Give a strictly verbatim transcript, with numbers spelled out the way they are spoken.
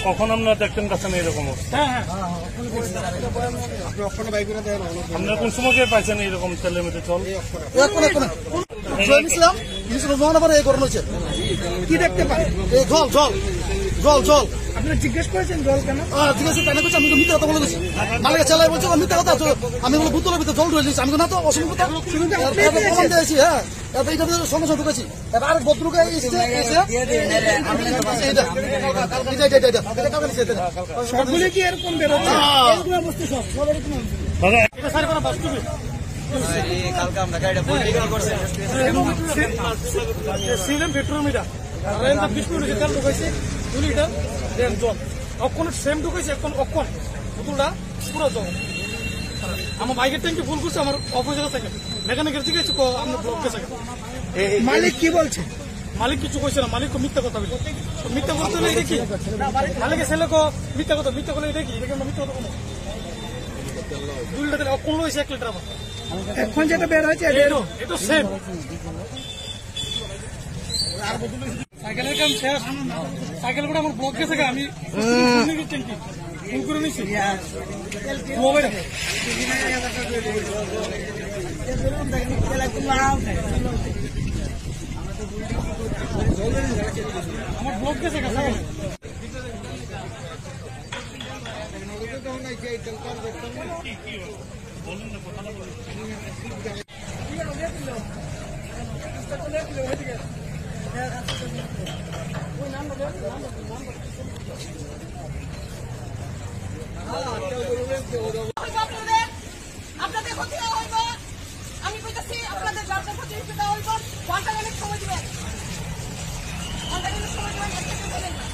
কখন আপনারা দেখতেন কাছে এরকম আপনারা কোন সময় পাইছেন এইরকম তেলের মধ্যে জল? কি দেখতে পান? জল জল জল জল আপনারা জিজ্ঞেস করেছেন জল কেন? জিজ্ঞেস কেন করছি? আমি তো মিথ্যা কথা বলে দিচ্ছি। মালিকের ছেলে বলছে মিথ্যা কথা। আমি বলো বোতলের ভিতরে জল ঢুকে দিচ্ছি। আমি না তো অসম্ভবতা প্রমাণ দিয়েছি। হ্যাঁ, এইটা সঙ্গে সঙ্গে ঢুকেছি। আরেক ভদ্রকে সবগুলো কি এরকম বেরোচ্ছে? কালকে আমরা গাড়িটা পলিটিক্যাল করছি সিলেম পেট্রোমিটা বিশ মিনিট তেল ঢুকাইছে দুই লিটার দেন জল অক্ষণ সেম ঢুকাইছে এখন অক্ষণ বোতলটা পুরো জল। আমার বাইকের ট্যাঙ্কি ফুল করছে আমার অফিসের থেকে মেকানিকের দিকে আপনার ব্লক গেছে। মালিক কি বলছে? মালিক কিছু কইছে না, মালিক মিথ্যা কথা বলছে। মিথ্যা বলতে হলে এটা কি? মালিকের ছেলে মিথ্যা কথা মিথ্যা করলে এটা কি? এটা মিথ্যা কথা কোনো দুই লিটার অক্ষণ রয়েছে এক লিটার আমার এখন যেটা বের হয়েছে এটা সেম। সাইকেলের কাম শেষ, সাইকেল করে আমার ব্লক গেছে আমি ফোন করে নিচ্ছি মোবাইল আমার ব্লক গেছে আপনাদের ক্ষতি হইব, আমি কইতাছি আপনাদের ব্যবসা ক্ষতি হইব, ঘন্টা অনেক সময় দিবেন, ঘন্টা সময় দিবেন।